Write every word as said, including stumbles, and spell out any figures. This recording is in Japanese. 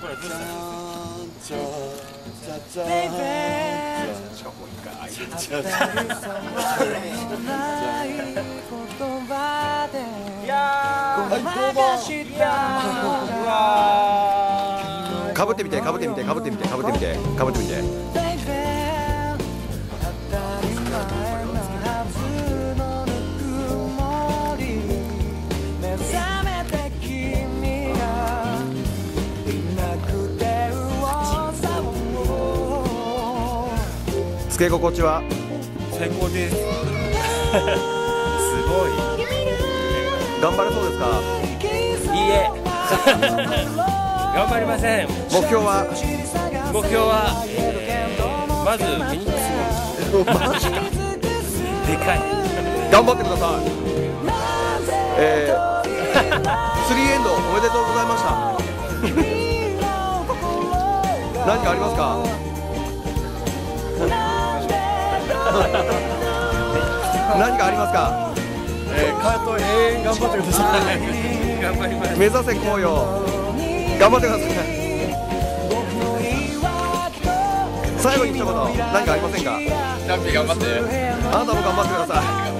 これどうしたの？しかももう一回あげちゃう。いやー、 かぶってみて、かぶってみて、かぶってみて、かぶってみて、かぶってみて。つけ心地は最高です。すごい。 頑張れそうですか？ いいえ。頑張りません。 目標は？ 目標は、えー、まずフェニックスのマジか。 でかい。 頑張ってください。えー、スリーエンドおめでとうございました。何かありますか？何かありますか？ えー、カート永遠頑張ってください。頑張ります。 目指せ紅葉。頑張ってください。最後に一言何かありませんか？ ジャンピー頑張って。 あなたも頑張ってください。